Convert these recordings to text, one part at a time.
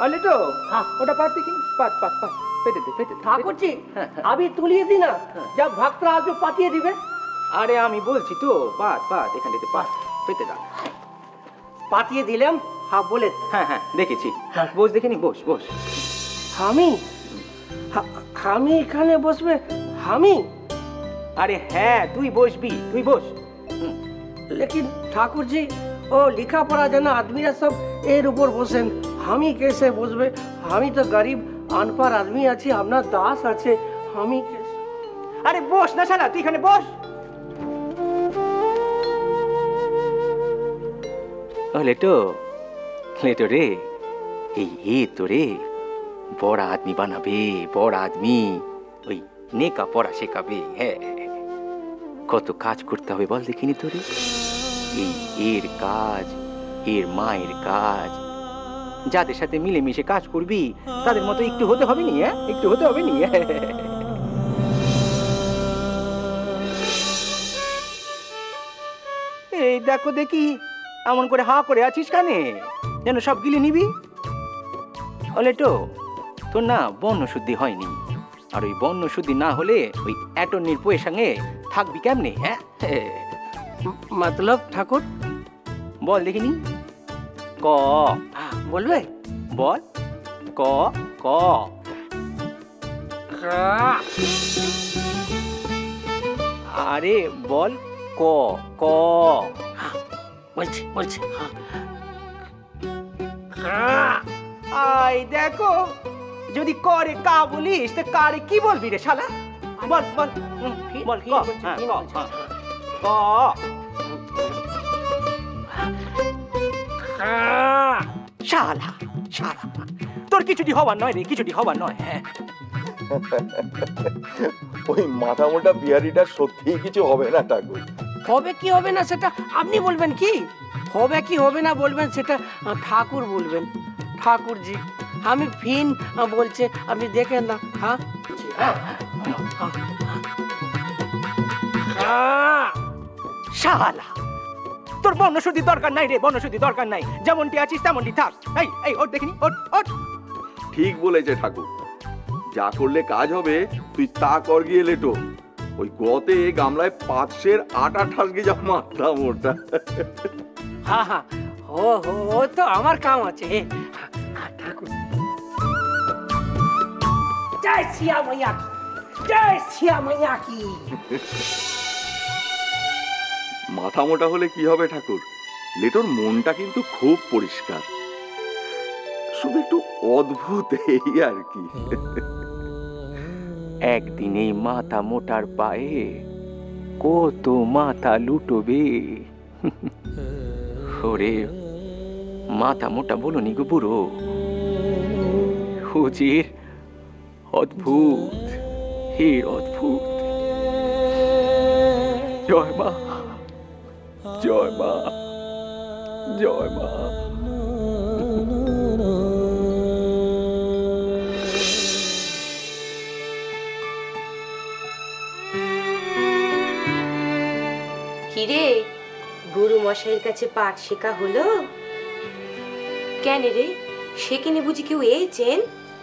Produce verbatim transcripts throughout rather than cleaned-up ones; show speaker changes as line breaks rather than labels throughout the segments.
अले तो हाँ ওটা পাত দেখি পাত পাত পাত পেতে দে পেতে
ঠাকুর জি আমি তুলিয়ে দি না যা ভক্তরা আসবে পাঠিয়ে দিবে
আরে আমি বলছি তো পাত পাত এখান থেকে পাত পেতে দাও
পাঠিয়ে দিলাম হ্যাঁ বলে
হ্যাঁ হ্যাঁ দেখেছি বস দেখিনি বস বস
আমি আমি এখানে বসবে আমি
अरे है तू बसबी तू बस
लेकिन ठाकुर जी ओ लिखा पढ़ा जाना आदमी सब एर ऊपर बसें हम ही कैसे बसबे हम ही तो गरीब अनपढ़ आदमी आछे आपनार दास आछे हम ही कैसे
अरे बस ना शाला तू एखाने बस ओ लेटो लेटो रे ए ए तो रे बड़ा आदमी बनाबे बड़ा आदमी ओई नेका पढ़ा शेखाबे হ্যাঁ কত কাজ করতে হবে বল দেখিনি তোরে এই এর কাজ এর মায়ের কাজ যাদের সাথে মিলেমিশে কাজ করবি তাদের মতো একটু হতে হবে নি হ্যাঁ একটু হতে হবে নি এই দেখো দেখি এমন করে হা করে আছিস কানে যেন সব গিলে নিবি বলে তো তোর না বর্ণ শুদ্ধি হয়নি আর ওই বর্ণ শুদ্ধি না হলে ওই অ্যাটর্নির বইয়ের সঙ্গে থাকবি কেমনে হ্যাঁ
मतलब ঠাকুর
বল দেখিনি ক
বলবে
বল ক ক আরে বল ক ক
বলছি বলছি
আই দেখো যদি করে কা বলিস তো কারে কি বলবি রে শালা বল বল বল ক হ্যাঁ ক ক শালা শালা তোর কিছুটি হবার নয় রে কিছুটি হবার নয় হ্যাঁ
ওই মাথা মোটা বিহারিটা সত্যিই কিছু হবে না ঠাকুর
হবে কি হবে না সেটা আপনি বলবেন কি হবে কি হবে না বলবেন সেটা ঠাকুর বলবেন ঠাকুর জি আমি ফিন বলছে আপনি দেখেন না হ্যাঁ
শালা তোর বর্ণশুদ্ধি দরকার নাই রে বর্ণশুদ্ধি দরকার নাই যেমনটি আছিস তেমনটি থাক এই এই ওঠ দেখিনি ওঠ ওঠ
ঠিক বলেছে ঠাকুর যা করলে কাজ হবে তুই তা কর গিয়ে লেটো ওই গতে গামলায় পাঁচশের আটা ঠাসকে যা মাথা মোটা
হ্যাঁ হ্যাঁ ও ও তো আমার কাম আছে ঠাকুর জয় সিয়া মাইয়া কি জয় সিয়া মাইয়া কি
মাথা মোটা হলে কি হবে ঠাকুর লেটোর মনটা কিন্তু খুব পরিষ্কার শুধু একটু অদ্ভুত এই আর কি
একদিন এই মাথা মোটার পায়ে কত মাথা লুটোবে ওরে মাথা মোটা বলো নি গো বুড়ো হুজির অদ্ভুত হের অদ্ভুত জয় মা জয় মা জয় মা
কিরে গুরু মশাইয়ের কাছে পাঠ শেখা হলো কেন রে সেখানে বুঝি কেউ এসেছেন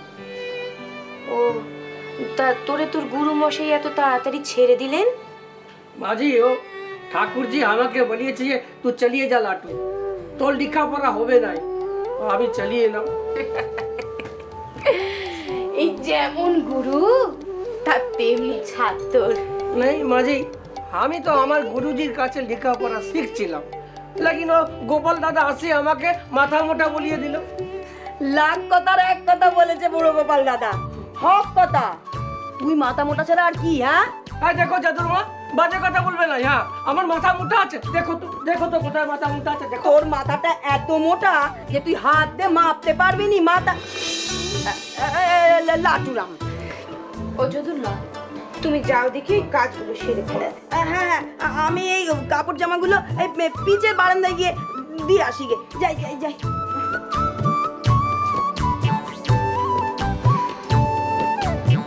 ও তা তোরে তোর গুরু মশাই এত তাড়াতাড়ি ছেড়ে দিলেন
মাঝি ও ঠাকুর জি আমাকে বলিয়েছে যে তুই চালিয়ে যা লাটু তোর লেখাপড়া হবে নাই আমি চালিয়ে এলাম
এই যেমন গুরু তার তেমনি ছাত্র
नहीं মাঝি আমি তো আমার গুরুজির কাছে লেখাপড়া শিখছিলাম लेकिन ও গোপাল দাদা আসে আমাকে মাথা মোটা বলিয়ে দিল
লাখ কথার এক কথা বলেছে বড় গোপাল দাদা হক কথা তুই মাথা মোটা ছাড়া আর কি হ্যাঁ
হ্যাঁ দেখো জাদুরমা বাজে কথা বলবে না হ্যাঁ আমার মাথা মোটা আছে দেখো তো দেখো তো কোথায় মাথা মোটা আছে দেখো
তোর মাথাটা এত মোটা যে তুই হাত দিয়ে মাপতে পারবি নি মাথা লাটুরাম
ও জাদুরমা তুমি যাও দেখি কাজগুলো সেরে ফেলে
হ্যাঁ হ্যাঁ আমি এই কাপড় জামাগুলো এই পিচের বারান্দায় গিয়ে দিয়ে আসি গে যাই যাই যাই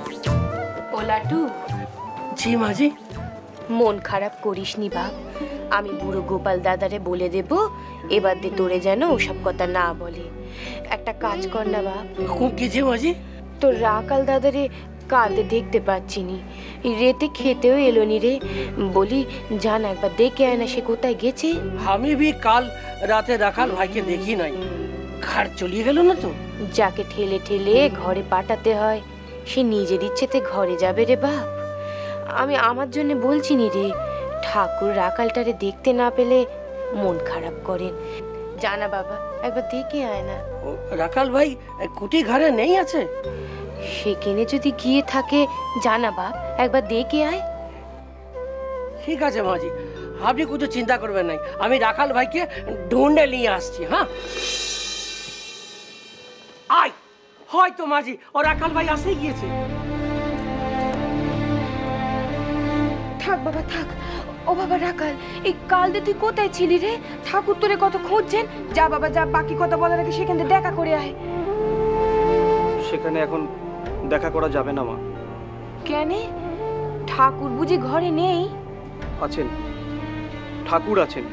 ও লাটু
জি মাঝি
মন খারাপ করিসনি বাপ আমি বুড়ো গোপাল দাদারে বলে দেব এবার দিয়ে তোরে যেন ওসব কথা না বলে। একটা কাজ কর না বাপ।
কি যে মাঝি?
তোর রাকাল দাদারে কাঁদে দেখতে পাচ্ছি নি, রেতে খেতেও এলো নি রে। বলি জান একবার দেখে আয় না, সে কোথায় গেছে।
আমি भी কাল রাতে রাখাল ভাইকে দেখি নাই, ঘর চলিয়ে গেল না তো।
যাকে ঠেলে ঠেলে ঘরে পাঠাতে হয় সে নিজের ইচ্ছেতে ঘরে যাবে রে বাপ। আমি আমার জন্য বলছি নি রে, ঠাকুর রাকালটারে দেখতে না পেলে মন খারাপ করেন। জানা বাবা একবার দেখে আয় না।
রাখাল ভাই কুটি ঘরে নেই আছে?
সেখানে যদি গিয়ে থাকে জানা বাপ, একবার দেখে আয়।
ঠিক আছে মাঝি, আপনি কিছু চিন্তা করবেন নাই, আমি রাখাল ভাইকে ঢুন্ডে নিয়ে আসছি। হ্যাঁ আয়, হয়তো মাঝি ও রাখাল ভাই আসে গিয়েছে।
থাক বাবা থাক। ও বাবা রাকাল, এই কাল দিয়ে তুই কোথায় ছিলি রে? ঠাকুর তোরে কত খুঁজছেন। যা বাবা যা, বাকি কথা বলার আগে সেখান থেকে দেখা করে আয়।
সেখানে এখন দেখা করা যাবে না মা।
কেন? ঠাকুর বুঝি ঘরে নেই?
আছেন, ঠাকুর আছেন।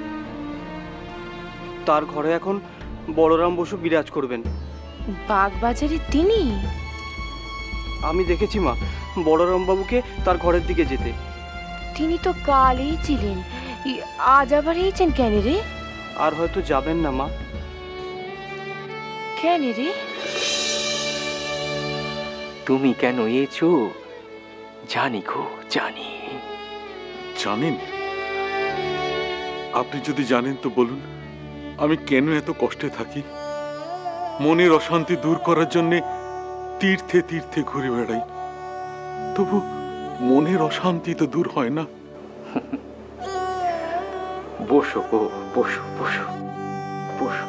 তার ঘরে এখন বলরাম বসু বিরাজ করবেন।
বাগবাজারে তিনি?
আমি দেখেছি মা বলরাম বাবুকে তার ঘরের দিকে যেতে।
তিনি তো কালই ছিলেন, আজ আবার এইছেন কেন রে?
আর হয়তো যাবেন না মা।
কেন রে?
তুমি কেন এছো জানি গো, জানি।
জানেন? আপনি যদি জানেন তো বলুন, আমি কেন এত কষ্টে থাকি। মনের অশান্তি দূর করার জন্য তীর্থে তীর্থে ঘুরে বেড়াই, তবু মনের অশান্তি তো দূর হয় না।
বসো গো, বসো বসো বসো।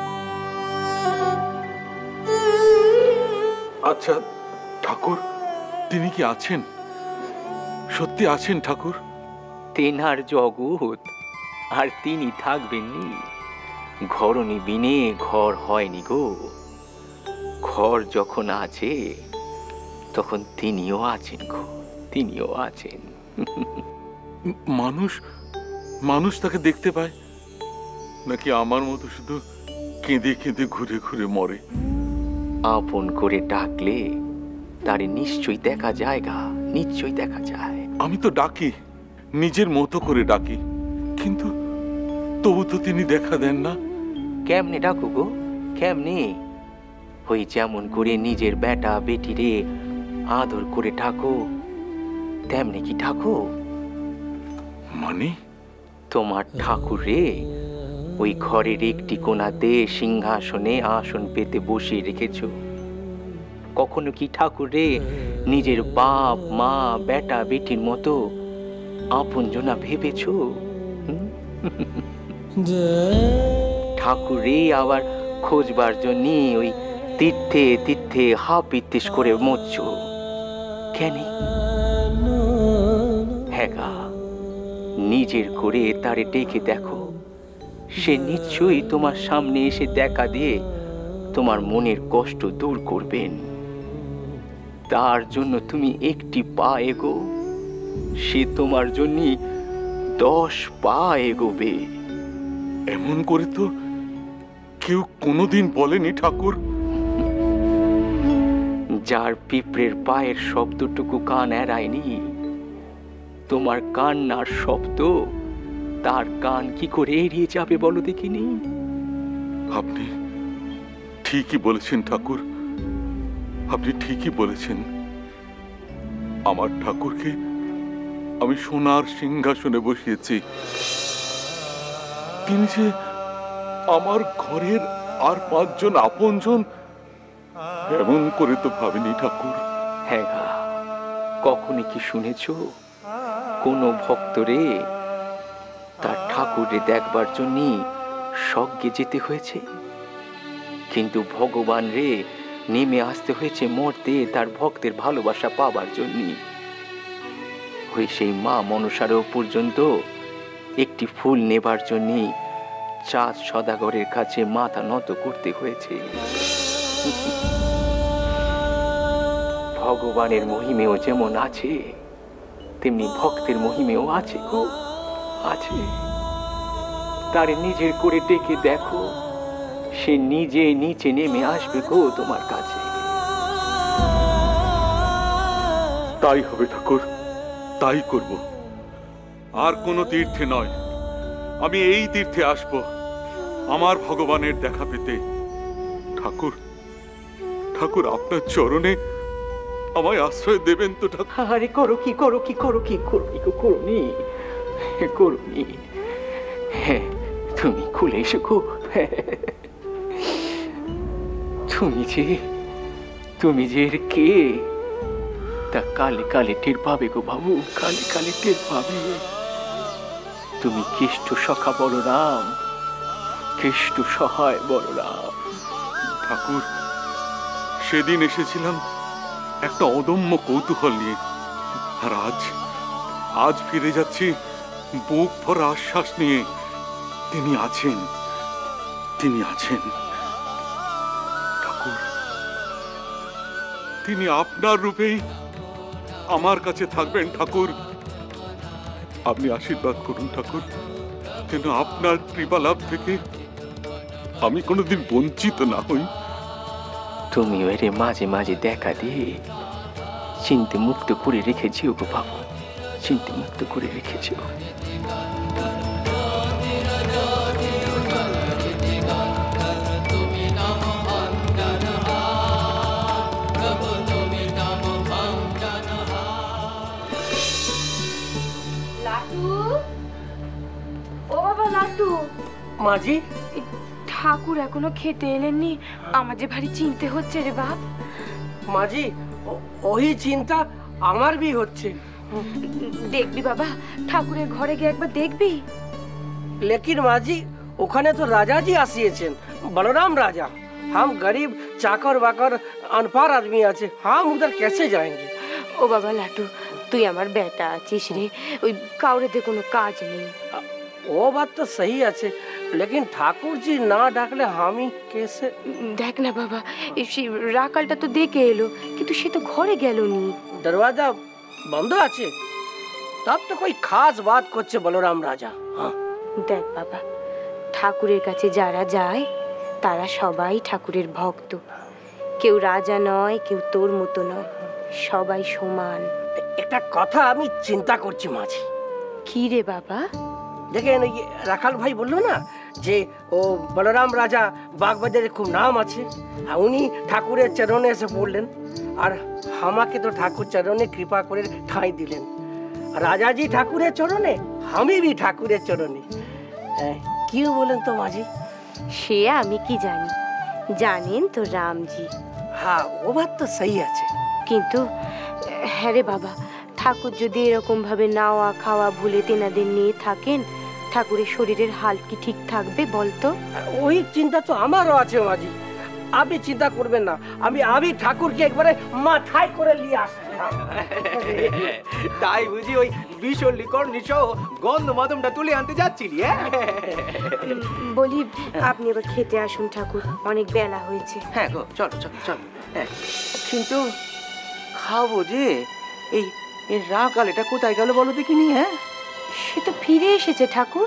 আচ্ছা ঠাকুর, তিনি কি আছেন? সত্যি আছেন ঠাকুর?
তেনার জগৎ আর তিনি থাকবেননি। ঘরনি বিনে ঘর হয়নি গো। ঘর যখন আছে তখন তিনিও আছেন গো, তিনিও আছেন।
মানুষ মানুষ তাকে দেখতে পায় নাকি আমার মতো শুধু কেঁদে কেঁদে ঘুরে ঘুরে মরে?
আপন করে ডাকলে তারে নিশ্চয়ই দেখা যায় গা, নিশ্চয়ই দেখা যায়।
আমি তো ডাকি, নিজের মতো করে ডাকি, কিন্তু তবু তো তিনি দেখা দেন না।
কেমনে ডাকো গো, কেমনে? ওই যেমন করে নিজের বেটা বেটিরে আদর করে ডাকো তেমনি কি ডাকো?
মানে?
তোমার ঠাকুর রে ওই ঘরের একটি কোণাতে সিংহাসনে আসন পেতে বসিয়ে রেখেছ। কখনো কি ঠাকুর রে নিজের বাপ মা বেটা বেটির মতো আপনজনা ভেবেছ? ঠাকুর রে আবার খোঁজবার জন্য ওই তীর্থে তীর্থে হাপ ইত্তিস করে মরছ কেন? হ্যাঁ গা, নিজের করে তারে ডেকে দেখো, সে নিশ্চয়ই তোমার সামনে এসে দেখা দিয়ে তোমার মনের কষ্ট দূর করবেন। তার জন্য তুমি একটি পা এগো, সে তোমার জন্য দশ পা এগোবে।
এমন করে তো কেউ কোনোদিন বলেনি ঠাকুর।
যার পিঁপড়ের পায়ের শব্দটুকু কান এড়ায়নি, তোমার কান্নার শব্দ তার কান কি করে এড়িয়ে যাবে বলো দেখিনি?
আপনি ঠিকই বলেছেন ঠাকুর, আপনি ঠিকই বলেছেন। আমার ঠাকুরকে আমি সোনার সিংহাসনে বসিয়েছি, তিনি যে আমার ঘরের আর পাঁচজন আপনজন এমন করে তো ভাবিনি ঠাকুর।
হ্যাঁ গা, কখনই কি শুনেছ কোন ভক্তরে তার ঠাকুরে দেখবার জন্য স্বর্গে যেতে হয়েছে, কিন্তু ভগবান রে নেমে আসতে হয়েছে মরতে তার ভক্তের ভালোবাসা পাবার জন্য। ওই সেই মা মনসারও পর্যন্ত একটি ফুল নেবার জন্য চাঁদ সদাগরের কাছে মাথা নত করতে হয়েছে। ভগবানের মহিমেও যেমন আছে তেমনি ভক্তের মহিমেও আছে গো, আছে। তার নিজের করে ডেকে দেখো, সে নিজে নিচে নেমে আসবে গো তোমার কাছে।
তাই হবে ঠাকুর, তাই করব। আর কোনো তীর্থে নয়, আমি এই তীর্থে আসব আমার ভগবানের দেখা পেতে। ঠাকুর, ঠাকুর আপনার চরণে আমায় আশ্রয় দেবেন তো ঠাকুর?
আরে করো কি, করো কি, করো কি, করো কি, করুনি করুনি। হ্যাঁ, তুমি খুলে এসো গো। তুমি যে তুমি যে এর কে তা কালে কালে টের পাবে গো বাবু, কালে কালে টের পাবে। তুমি কেষ্ট সখা বলরাম, কেষ্ট সহায় বলরাম।
ঠাকুর, সেদিন এসেছিলাম একটা অদম্য কৌতূহল নিয়ে, আর আজ আজ ফিরে যাচ্ছি বুক ভরা আশ্বাস নিয়ে। তিনি আছেন, তিনি আছেন ঠাকুর। তিনি আপনার রূপেই আমার কাছে থাকবেন ঠাকুর। আপনি আশীর্বাদ করুন ঠাকুর, যেন আপনার কৃপা লাভ থেকে আমি কোনোদিন বঞ্চিত না হই।
তুমি এর মাঝে মাঝে দেখা দিয়ে চিন্তে মুক্ত করে রেখেছিও গো বাবু, চিন্তে মুক্ত করে রেখেছিও।
ও বাবা লাট্টু,
মাঝি,
ঠাকুর এখনো খেতে এলেননি, আমার যে ভারী চিনতে হচ্ছে রে বাপ।
মাঝি, ওই চিন্তা আমার भी হচ্ছে।
দেখবি বাবা, ঠাকুরের ঘরে গিয়ে একবার দেখবি।
लेकिन माजी, ওখানে তো রাজাজি আসিয়েছেন, বলরাম রাজা। हम गरीब चाकर वाकर अनपढ़ आदमी আছে, हम उधर कैसे जाएंगे?
ও বাবা লাট্টু, তুই আমার বেটা আছিস রে, ওই কাউরেতে কোনো কাজ নেই।
वो बात तो सही আছে, लेकिन ठाकुर जी ना डाकले हम ही कैसे?
দেখ না বাবা, এই সেই রাকালটা তো দেখে এলো, কিন্তু সে তো ঘরে গেল নি।
दरवाजा बंद আছে, तब तो कोई खास बात করছে বলরাম রাজা। हाँ,
দেখ বাবা, ঠাকুরের কাছে যারা যায় তারা সবাই ঠাকুরের ভক্ত। কেউ রাজা নয়, কেউ তোর মতো নয়, সবাই সমান।
একটা কথা আমি চিন্তা করছি মাঝি।
কি রে বাবা?
দেখেন, এই রাখাল ভাই বললো না যে ও বলরাম রাজা বাগবাজারে খুব নাম আছে, আর উনি ঠাকুরের চরণে এসে পড়লেন, আর আমাকে তো ঠাকুর চরণে কৃপা করে ঠাঁই দিলেন। রাজাজি ঠাকুরের চরণে, আমি भी ঠাকুরের চরণে। কি বলেন তো মাঝি?
সে আমি কি জানি, জানেন তো রামজি।
হ্যাঁ, ও বাত তো সহি আছে,
কিন্তু হ্যাঁ রে বাবা, ঠাকুর যদি এরকম ভাবে নাওয়া খাওয়া ভুলে তেনাদের নিয়ে থাকেন, ঠাকুরের শরীরের হাল কি ঠিক থাকবে বলতো?
ওই চিন্তা তো আমারও আছে মাঝি। আপনি চিন্তা করবেন না, আমি আমি ঠাকুরকে একবারে মাথায় করে নিয়ে আসছি।
তাই বুঝি ওই বিশল্লি কর্নিশ গন্ধ মাদমটা তুলে আনতে যাচ্ছিলি?
বলি, আপনি এবার খেতে আসুন, ঠাকুর অনেক বেলা হয়েছে।
হ্যাঁ গো, চলো চলো চলো। কিন্তু খাবো যে, এই এই রাকাল এটা কোথায় গেল বলো দেখিনি? হ্যাঁ,
সে তো ফিরে এসেছে ঠাকুর।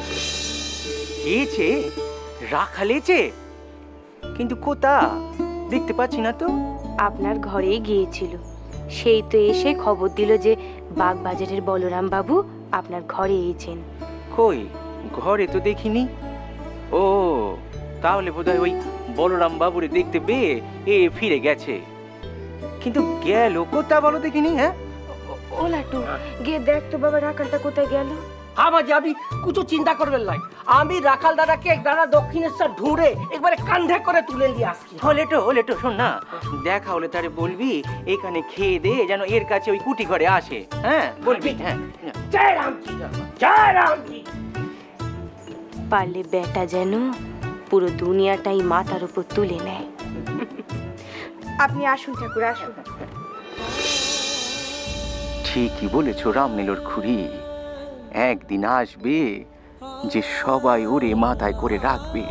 এছে রাখালেছে, কিন্তু কোথা দেখতে পাচ্ছি না তো।
আপনার ঘরেই গিয়েছিল, সেই তো এসে খবর দিল যে বাগবাজারের বলরাম বাবু আপনার ঘরে এসেছেন।
কই, ঘরে তো দেখিনি। ও, তাহলে বোধহয় ওই বলরাম বাবুরে দেখতে পেয়ে এ ফিরে গেছে। কিন্তু গেল কোথা বলো দেখিনি? হ্যাঁ,
ও লাট্টু, গিয়ে দেখ তো বাবা, রাখালটা কোথায় গেল।
হ্যাঁ মাঝি, আপনি কিছু চিন্তা করবেন না, আমি রাখাল দাদাকে এক দাদা দক্ষিণেশ্বর ঢুঁড়ে একবারে কান্ধে করে তুলে নিয়ে আসছি।
হলে তো হলে তো শোন না, দেখা হলে তারে বলবি এখানে খেয়ে দে, যেন এর কাছে ওই কুটি ঘরে আসে। হ্যাঁ বলবি। হ্যাঁ,
জয় রাম কি, জয় রাম কি।
পারলে বেটা যেন পুরো দুনিয়াটাই মাথার উপর তুলে নেয়। আপনি আসুন ঠাকুর, আসুন।
ঠিকই বলেছ রামনীলর খুড়ি, একদিন আসবে যে সবাই ওরে মাথায় করে রাখবে।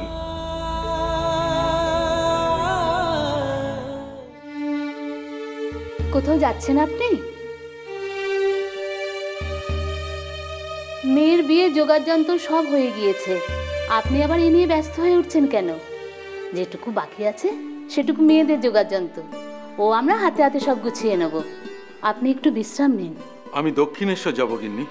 কোথাও যাচ্ছেন আপনি? মেয়ের বিয়ে জোগাড় যন্ত্র সব হয়ে গিয়েছে, আপনি আবার এ নিয়ে ব্যস্ত হয়ে উঠছেন কেন? যেটুকু বাকি আছে সেটুকু মেয়েদের জোগাড় যন্ত্র, ও আমরা হাতে হাতে সব গুছিয়ে নেব। আপনি একটু বিশ্রাম নিন।
আমি দক্ষিণেশ্বর যাব গিন্নি।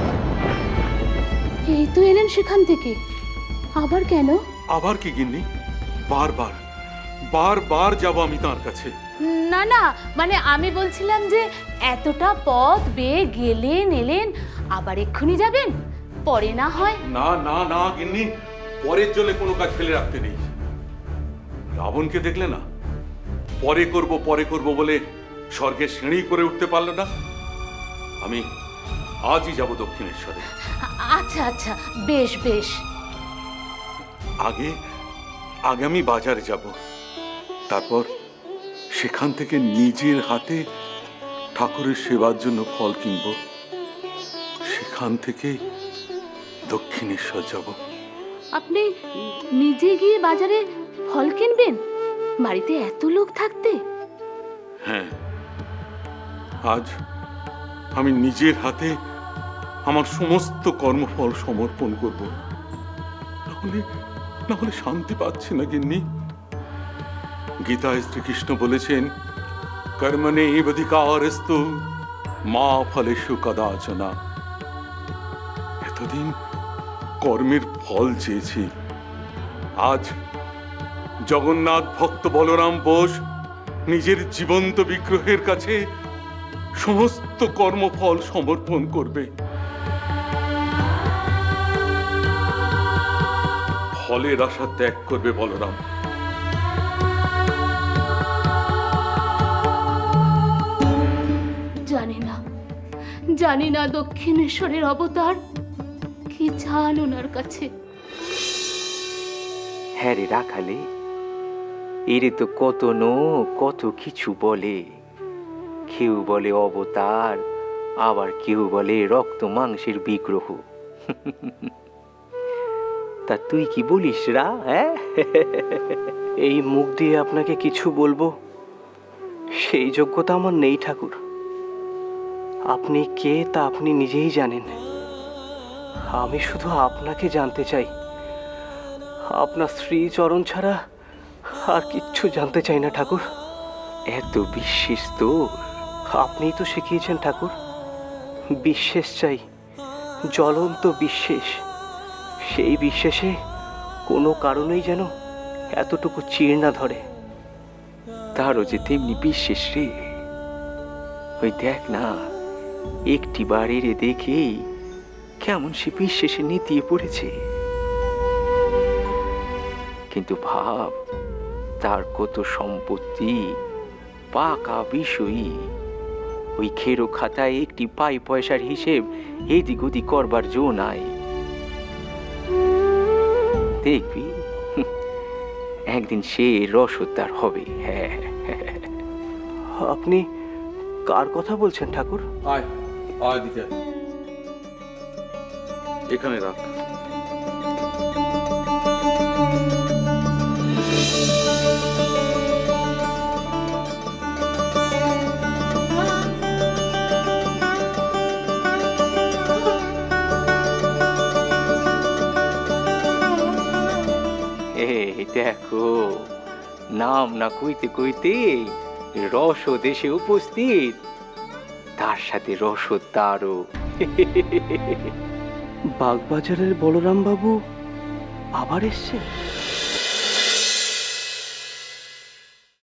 এই তো এলেন সেখান থেকে, আবার কেন?
আবার কি গিন্নি? বারবার বারবার যাব আমি তার কাছে।
না না, মানে আমি বলছিলাম যে এতটা পথ বেয়ে গেলেন এলেন, আবার এক্ষুনি যাবেন, পরে না হয়।
না না না গিন্নি, পরের জন্য কোনো কাজ ফেলে রাখতে নেই। রাবণকে দেখলে না, পরে করব পরে করব বলে স্বর্গের সিঁড়ি করে উঠতে পারলো না। আমি আজই যাব দক্ষিণেশ্বরে।
আচ্ছা আচ্ছা, বেশ বেশ।
আগে আগে আমি বাজারে যাব, তারপর সেখান থেকে নিজের হাতে ঠাকুরের সেবার জন্য ফল কিনব, সেখান থেকে দক্ষিণেশ্বর যাব।
আপনি নিজে গিয়ে বাজারে ফল কিনবেন, বাড়িতে এত লোক থাকতে?
হ্যাঁ, আজ আমি নিজের হাতে আমার সমস্ত কর্মফল সমর্পণ করব, নাহলে নাহলে শান্তি পাচ্ছি না গিন্নি। গীতায় শ্রীকৃষ্ণ বলেছেন, কর্মণে অধিকারস্তু মা ফলেষু কদাচনা। এতদিন কর্মের ফল চেয়েছি, আজ জগন্নাথ ভক্ত বলরাম বোস নিজের জীবন্ত বিগ্রহের কাছে সমস্ত কর্মফল সমর্পণ করবে। ফলের আশা ত্যাগ করবে বলরাম।
জানি না জানি না দক্ষিণেশ্বরের অবতার কি চান ওনার কাছে।
হ্যাঁ রে রাখালে, এরে তো কত নো কত কিছু বলে। কেউ বলে অবতার, আবার কেউ বলে রক্ত মাংসের বিগ্রহ। তা তুই কি বলিস রা? হ্যাঁ,
এই মুখ দিয়ে আপনাকে কিছু বলবো সেই যোগ্যতা আমার নেই ঠাকুর। আপনি কে তা আপনি নিজেই জানেন। আমি শুধু আপনাকে জানতে চাই, আপনার শ্রীচরণ ছাড়া আর কিচ্ছু জানতে চাই না ঠাকুর।
এত বিশ্বাস তো?
আপনিই তো শিখিয়েছেন ঠাকুর, বিশ্বাস চাই, জ্বলন্ত বিশ্বাস। সেই বিশ্বাসে কোনো কারণেই যেন এতটুকু চিড় না ধরে।
তারও যে তেমনি বিশ্বাস রে। ওই দেখ না, একটি বাড়ির দেখেই কেমন সে বিশ্বাসে নেতিয়ে পড়েছে। কিন্তু ভাব, তার কত সম্পত্তি, পাকা বিষয়ী। ওই খেরো খাতায় একটি পাই পয়সার হিসেব এদিক ওদিক করবার জো নাই। দেখবি একদিন সে রসদার হবে। হ্যাঁ,
আপনি কার কথা বলছেন ঠাকুর?
আয় আয় দিকে, এখানে রাখ।
দেখো, নাম না কইতে কইতে রসদ এসে উপস্থিত, তার সাথে রসদারও।
বাগবাজারের বলরাম বাবু আবার এসছে?